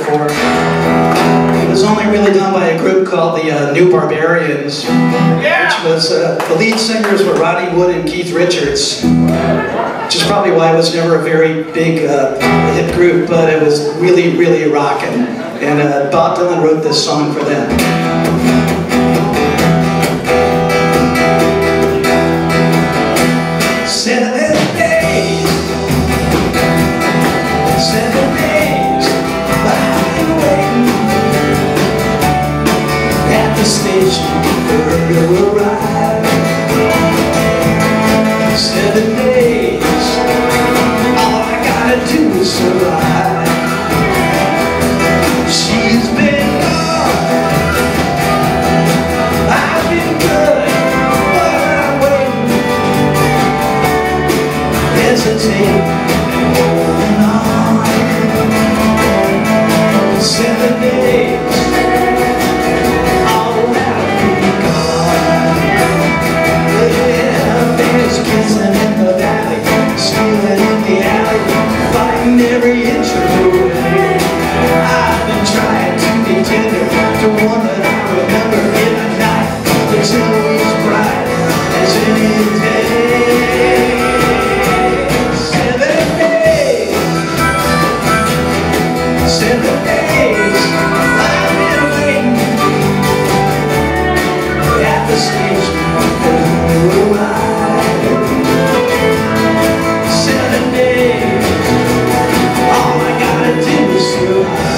before. It was only really done by a group called the New Barbarians, which was, the lead singers were Ronnie Wood and Keith Richards, which is probably why it was never a very big hit group, but it was really, really rocking. And Bob Dylan wrote this song for them. 7 days, 7 days, I've been waiting at the station for her to arrive. 7 days, all I gotta do is survive. She's been gone, I've been good, but I'm waiting, hesitating, holding on. 7 days, all that'll be gone. Yeah, there's kissing in the valley, stealing in the alley, fighting every inch of the way. I've been trying to be tender to one that I remember in a night that's always bright as any day. 7 days, 7 days, I've been waiting at the station for you to arrive. 7 days, all I gotta do is survive.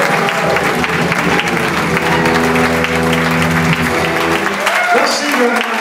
Well, see,